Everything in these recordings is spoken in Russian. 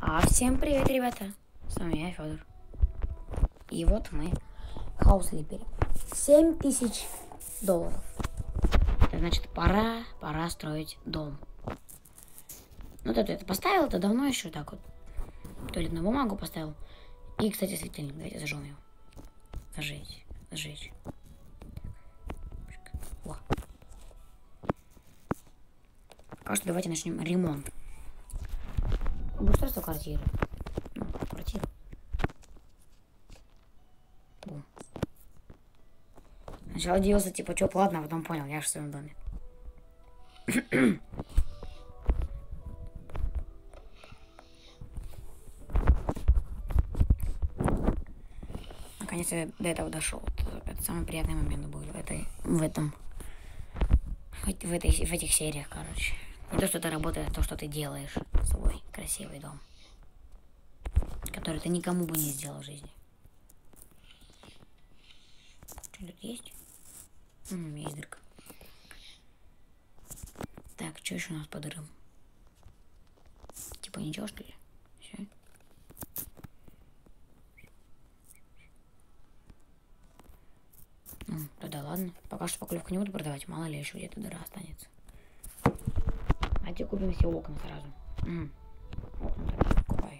Всем привет, ребята. С вами я, Федор. И вот мы хаус-липеры. $7000. Это значит, пора строить дом. Ну, ты это поставил, это давно еще так вот. Туалетную бумагу поставил. И, кстати, светильник. Давайте зажжем его. Зажечь. О. Кажется, давайте начнем ремонт. Обустройство квартиры. Квартира. Бум. Сначала делался, типа, что платно, а потом понял, я же в своем доме. Наконец я до этого дошел. Это самый приятный момент был в этих сериях, короче. Не то, что ты работаешь, а то, что ты делаешь свой красивый дом, который ты никому бы не сделал в жизни. Что тут есть? Есть дырка. Так, что еще у нас под рым? Типа ничего, что ли? Все. Тогда ладно. Пока что поклевку не буду продавать, мало ли еще где-то дыра останется. Давайте купим все окна сразу. Окна тогда покупаю.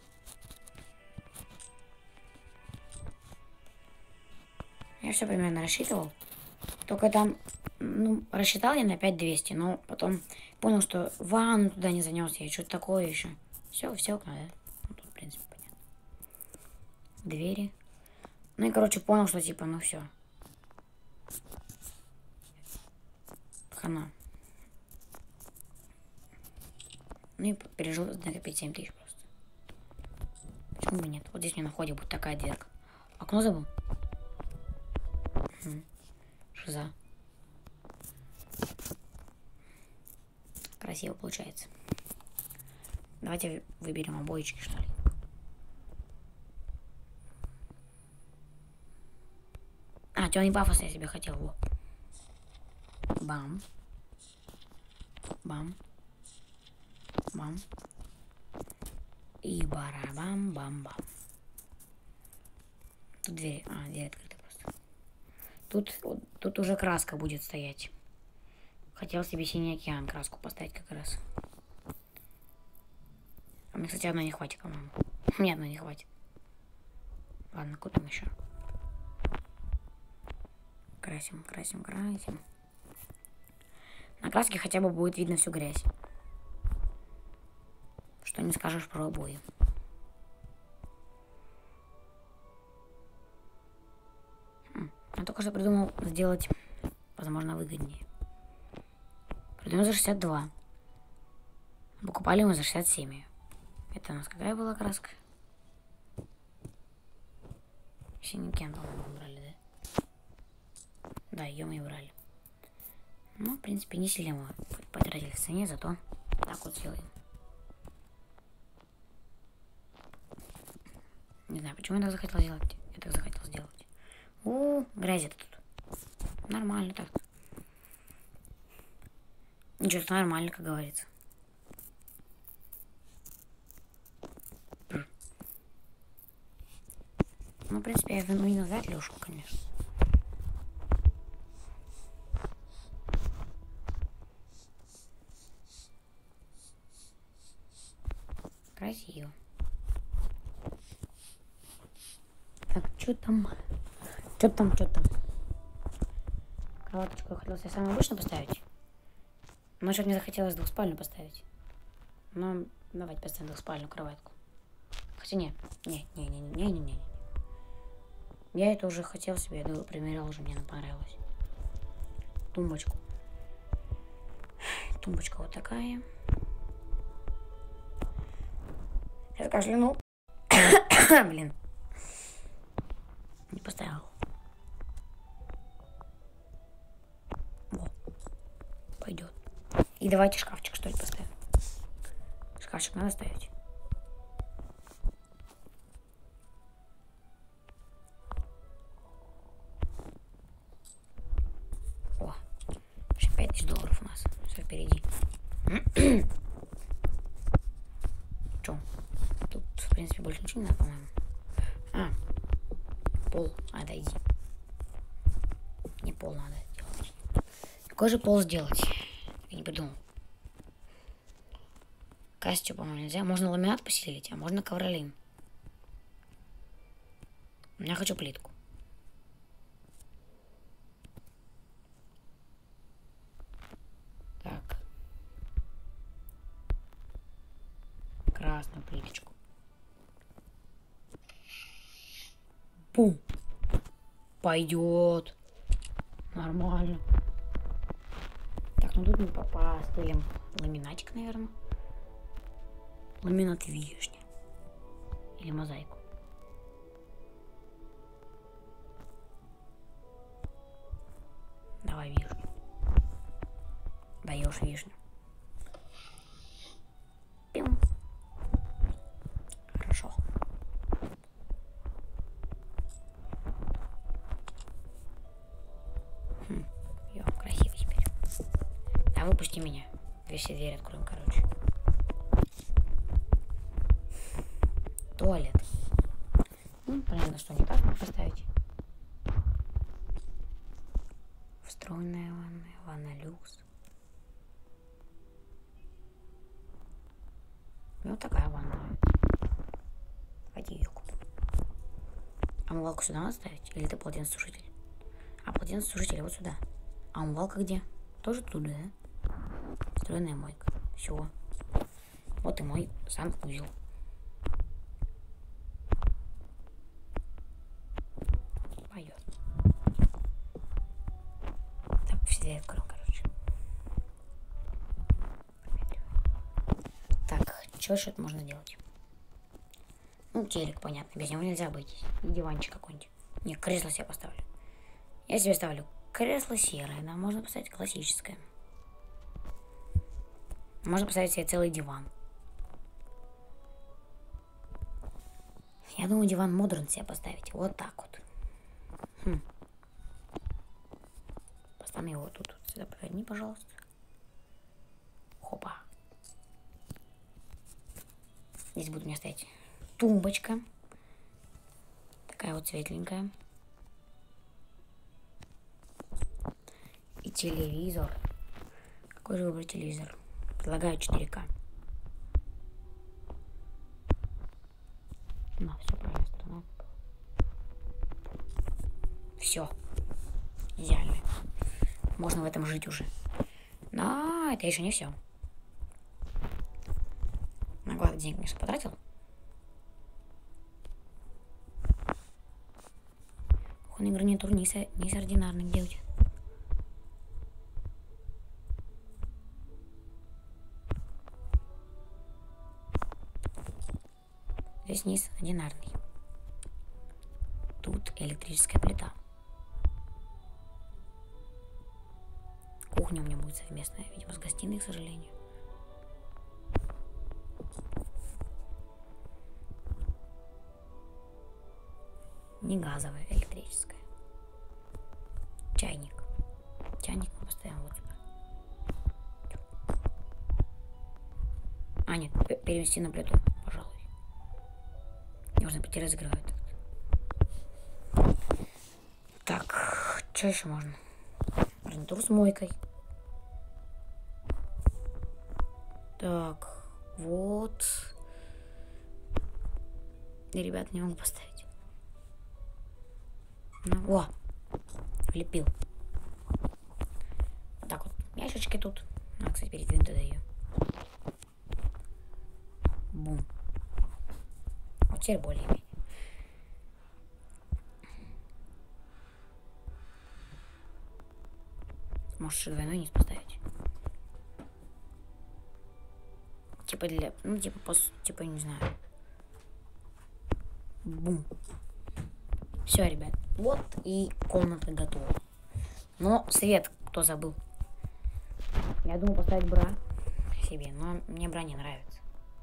Я все примерно рассчитывал. Только там, рассчитал я на 5200, но потом понял, что ванну туда не занес я, что-то такое еще. Все окна, да? Тут, в принципе, понятно. Двери. Ну и, короче, понял, что типа, все. Хана. Ну и пережил накопить 7000 просто. Почему бы нет? Вот здесь мне на входе будет такая дверка. Окно забыл? Шиза. Красиво получается. Давайте выберем обоечки, что ли. Темный пафос я себе хотел. Во. Бам. Бам. Бам. И барабам-бам-бам. Тут дверь. Дверь открыта просто. Тут уже краска будет стоять. Хотел себе синий океан краску поставить как раз. А мне, кстати, одной не хватит, по-моему. Мне одной не хватит. Ладно, купим еще. Красим. На краске хотя бы будет видно всю грязь. Что не скажешь про обои. Я только что придумал сделать, возможно, выгоднее. Придумал за 62. Покупали мы за 67. Это у нас какая была краска? Синий кен, по-моему, брали, да? Да, ее мы и брали. Ну, в принципе, не сильно мы потратили в цене, зато так вот сделаем. Не знаю, почему я так захотел сделать. Грязь-то тут. Нормально так. Ничего, что нормально, как говорится. Ну, в принципе, я не назад ли ушел, конечно. Красиво. Так, что там? Кроваточку я хотел себе самую обычную поставить. Но что-то мне захотелось двухспальную поставить. Но давайте поставим двухспальную кроватку. Хотя не. Я это уже хотел себе, я примерял уже, мне она понравилась. Тумбочку. Тумбочка вот такая. Сейчас кашляну. Блин. Не поставил. Во. Пойдет. И давайте шкафчик, что ли, поставим. Шкафчик надо ставить. О. $5000 у нас. Все впереди. Чё? принципе, больше ничего не надо, по-моему. А, пол, отойди. Не пол надо делать. Какой же пол сделать? Я не придумал. Кастю, по-моему, нельзя. Можно ламинат поселить, а можно ковролин. Я хочу плитку. Так. Красную плиточку. Бум. Пойдет. Нормально. Так, ну тут мы постелим ламинатик, наверное. Ламинат вишня. Или мозаику. Давай вишню. Даешь вишню. Пим. Хорошо. Я красивый теперь. Да выпусти меня. Все двери откроем, короче. Туалет. Ну, понятно, что не так можно поставить. Встроенная ванная, ванна люкс. Ну, такая ванна. Давайте ее купим. А умывалку сюда надо ставить? Или это полотенцесушитель? А полотенцесушитель вот сюда. А умывалка где? Тоже туда, да? Встроенная мойка. Все. Вот и мой санузел. Пойдет. Так, все двери открою, короче. Так, что еще можно делать? Ну, телек, понятно, без него нельзя обойтись. И диванчик какой-нибудь. Не, кресло себе поставлю. Я себе ставлю кресло серое, да, можно поставить классическое. Можно поставить себе целый диван. Я думаю, диван модерн себе поставить. Вот так вот. Поставим его тут. Сюда поверни, пожалуйста. Хопа. Здесь будет у меня стоять тумбочка. Такая вот светленькая. И телевизор. Какой же выбрать телевизор? Предлагаю 4К. На, все правильно, сторона. Все. Идеально. Можно в этом жить уже. Но это еще не все. На главное, денег, конечно, потратил. Кухонный гарнитур несординарный. Где у тебя? Здесь низ одинарный. Тут электрическая плита. Кухня у меня будет совместная, видимо, с гостиной, к сожалению. Не газовая, электрическая. Чайник. Чайник мы поставим вот сюда. А, нет, перевести на плиту, пожалуй. Можно пойти разогревать. Так, что еще можно? Гарнитур с мойкой. Так, вот. И, ребят, не могу поставить. Ну, о, влепил. Вот так вот. Ящички тут. Надо, кстати, передвинуть туда ее. Бум. Вот теперь более-менее. Может, еще двойной низ поставить. Типа для... Ну, типа, не знаю. Бум. Все, ребят. Вот и комната готова. Но свет кто забыл? Я думал поставить бра себе, но мне бра не нравится.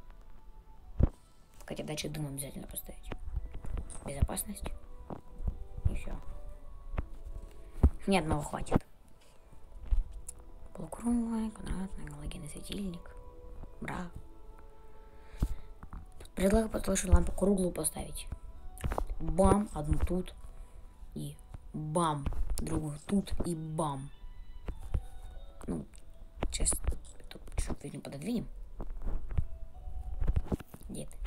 Хотя датчик дыма обязательно поставить. Безопасность. И все. Мне одного хватит. Полукруглый, квадратный, галогенный светильник. Бра. В Предлагаю потолочную лампу круглую поставить. Бам, одну тут. И бам, другую тут и бам. Ну, сейчас эту чуть-чуть пододвинем. Где ты?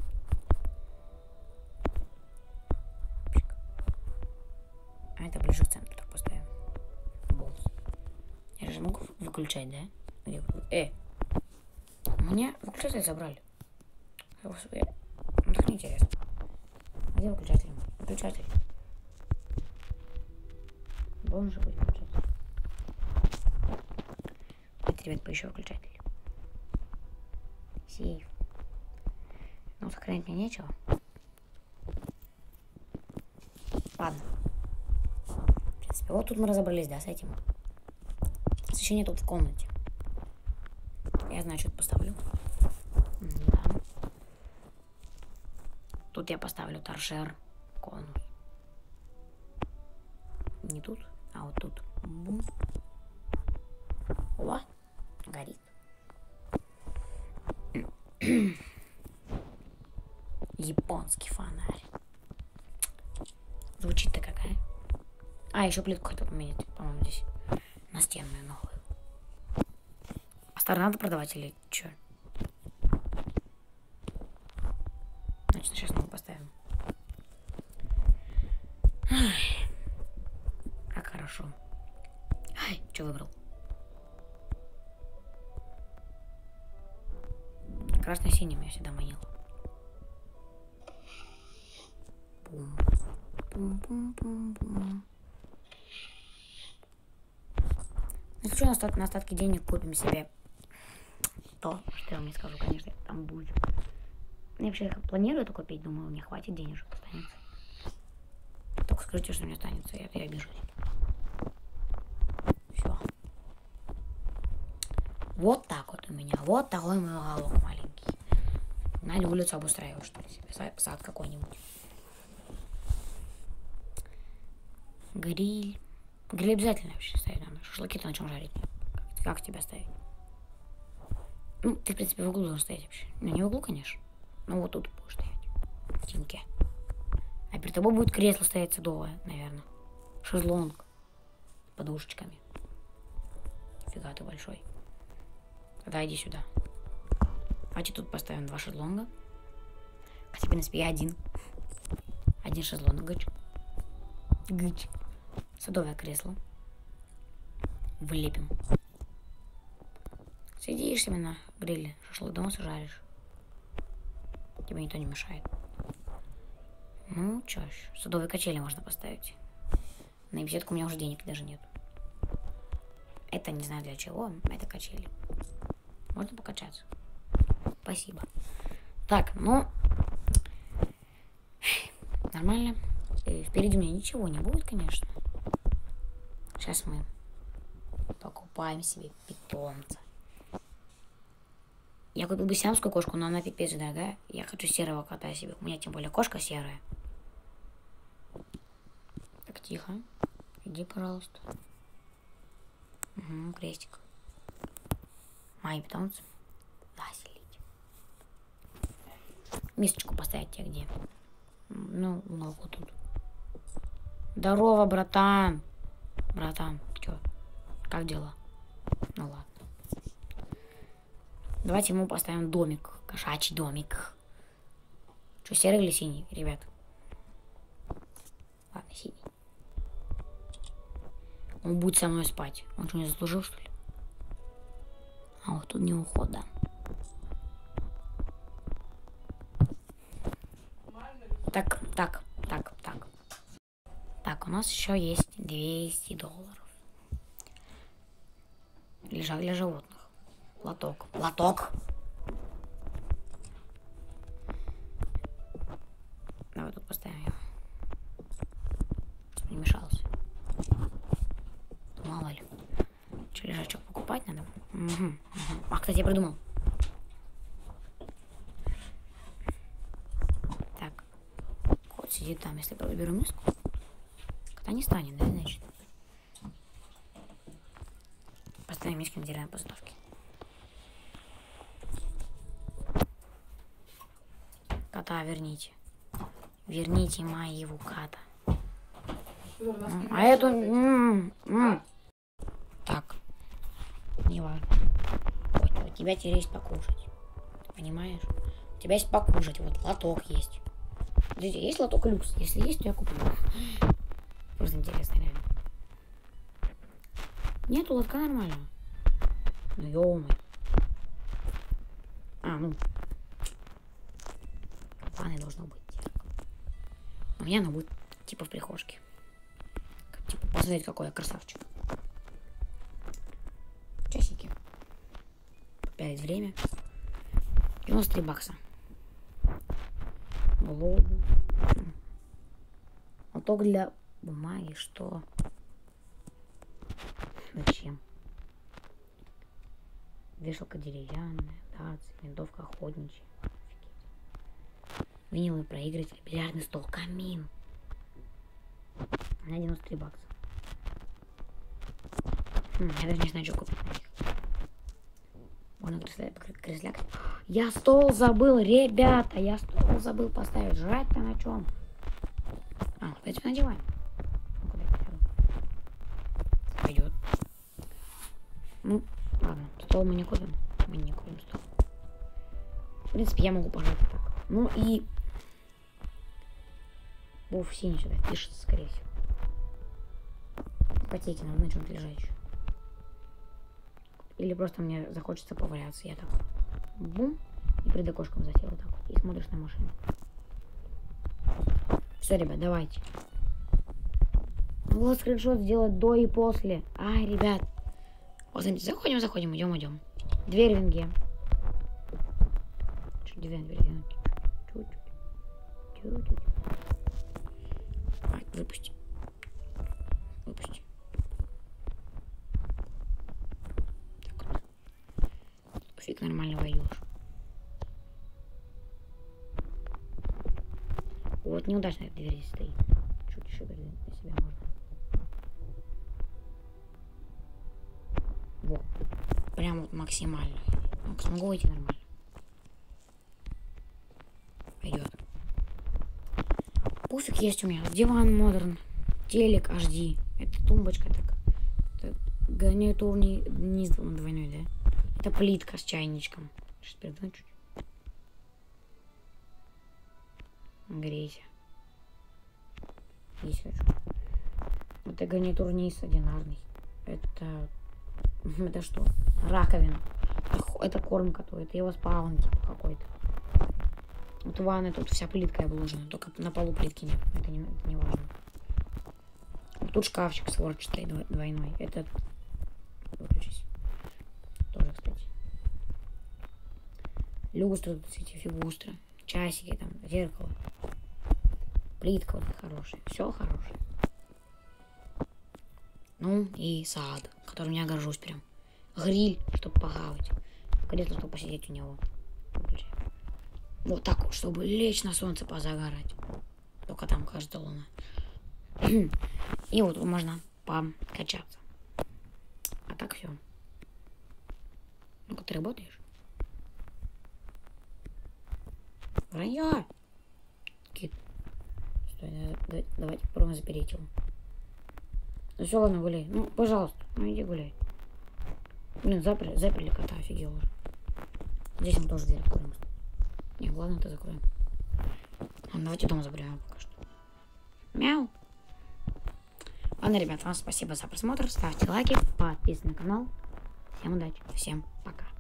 А это ближе к центру так поставим. Бонус. Я же могу выключать, да? Где? Мне выключатель забрали. Ну так неинтересно. А где выключатель? Выключатель. Должен же быть выключатель. Это, ребят, поищу выключатель. Сейф. Ну, сохранить мне нечего. Ладно. В принципе, вот тут мы разобрались, да, с этим. Освещение тут в комнате. Я, значит, поставлю. Да. Тут я поставлю торшер. Конус. Не тут, а вот тут. Бум. О, горит. Японский фонарь. Звучит-то какая. А, еще плитку хотел поменять, по-моему, здесь. Настенную новую. А старую надо продавать или что? Значит, сейчас новую поставим. Ай. Как хорошо. Ай, что выбрал? Красно-синий меня всегда манил. Бум. Бум-бум-бум-бум. Если что, на остатки денег купим себе то, что я вам не скажу, конечно, там будет. Я вообще планирую это купить, думаю, мне хватит денежек останется. Только скажите, что мне останется, я обижусь. Все. Вот так вот у меня. Вот такой мой уголок маленький. На улицу обустраиваю, что ли, себе. Сад какой-нибудь. Гриль. Гриль обязательно вообще ставить надо. Шашлыки-то на чем жарить? Как тебя ставить? Ну, ты, в принципе, в углу должен стоять вообще. Ну, не в углу, конечно. Но вот тут будешь стоять. В теньке. А перед тобой будет кресло стоять садовое, наверное. Шезлонг. С подушечками. Фига ты большой. Тогда иди сюда. Давайте тут поставим 2 шезлонга. Хотя, в принципе, я один. Один шезлонг. Гыч. Гыч. Садовое кресло. Вылепим. Сидишь себе на гриле, шашлык дома сжаришь. Тебе никто не мешает. Ну, чё ж, садовые качели можно поставить. На беседку у меня уже денег даже нет. Это не знаю для чего, это качели. Можно покачаться. Спасибо. Так, ну... Нормально. Впереди у меня ничего не будет, конечно. Сейчас мы покупаем себе питомца. Я купил бы сиамскую кошку, но она пипец дорогая. Я хочу серого кота себе. У меня тем более кошка серая. Так, тихо. Иди, пожалуйста. Угу, крестик. Мои питомцы. Да, селить. Мисочку поставить тебе где? Ну, много тут. Здорово, братан. Братан, чё? Как дела? Ну ладно. Давайте ему поставим домик. Кошачий домик. Что, серый или синий, ребят? Ладно, синий. Он будет со мной спать. Он что, не заслужил, что ли? А вот тут не ухода. Так. Так, у нас еще есть $200. Лежак для животных. Лоток. Давай тут поставим его. Чтобы не мешался. Мало ли. Че, лежачок покупать надо? Угу. А, кстати, я придумал. Так. Кот сидит там. Если я выберу миску, кота не станет, да, значит? Поставим миски на деревянной подставке. Кот кота верните. Верните моего кота. А эту... Так. Не важно. Вот, у тебя теперь есть покушать. Понимаешь? У тебя есть покушать. Вот, лоток есть. Смотрите, есть лоток люкс? Если есть, то я куплю. Просто интересно, реально. Нету лотка нормально. Ну, ё-моё. Ну. В ванной должно быть. У меня оно будет типа в прихожке. Типа, посмотрите, какой я красавчик. Часики. Опять время. 93 бакса. Лобу. Лоток для бумаги, что? Зачем? Вешалка деревянная, тац, винтовка охотничья. Офигеть. Виниловый проигрыватель, бильярдный стол, камин. У меня 93 бакса. Я даже не знаю, что купить на них. Можно кресляк. Я стол забыл, ребята, я стол забыл поставить. Жрать-то на чем? В принципе, надеваем. Ну, куда я сяду? Пойдет. Ну, ладно, стол мы не купим. Мы не купим стол. В принципе, я могу пожать так. Ну и... Буф синий сюда пишется, скорее всего. Ипотеки надо на чем-то лежачее. Или просто мне захочется поваляться. Я так бум, и перед окошком засел вот так вот. И смотришь на машину. Все, ребят, давайте. Вот скриншот сделать до и после. Ребят. Вот, смотрите, заходим, идем. Дверь в винге. Дверь. Чуть-чуть. Выпусти. Так вот. Фиг нормально войдешь. Вот неудачно эта дверь здесь стоит. Чуть еще на себя можно. Вот. Прям вот максимально. Смогу выйти нормально. Пойдет. Пуфик есть у меня. Диван модерн. Телек HD. Это тумбочка так. Это гарнитурный низ двойной, да? Это плитка с чайничком. Сейчас переверну чуть. Грейся. Есть хочу. Это гарнитур низ одинарный. Это что? Раковина. Это корм который. Это его спаун типа какой-то. Вот ванна тут вся плиткой обложена. Только на полу плитки нет. Это не важно. Вот тут шкафчик створчатый двойной. Это... Выключись. Тоже, кстати. Люстры тут эти фигустры. Часики там. Зеркало. Плитка вот хорошая. Все хорошее. Ну и сад, которым я горжусь прям. Гриль, чтобы похавать. Кресло, чтобы посидеть у него. Вот так вот, чтобы лечь на солнце позагорать. Только там каждая луна. И вот можно покачаться. А так все. Ну-ка, ты работаешь? Вранье! Кит. Стой, давайте попробуем запереть его. Ну все, ладно, гуляй. Ну, пожалуйста, ну иди гуляй. Блин, заперли кота, офигел уже. Здесь мы тоже дверь откроем. Не, ладно, это закроем. Давайте дом заберем пока что. Мяу. Ладно, ребят, вам спасибо за просмотр. Ставьте лайки, подписывайтесь на канал. Всем удачи, всем пока.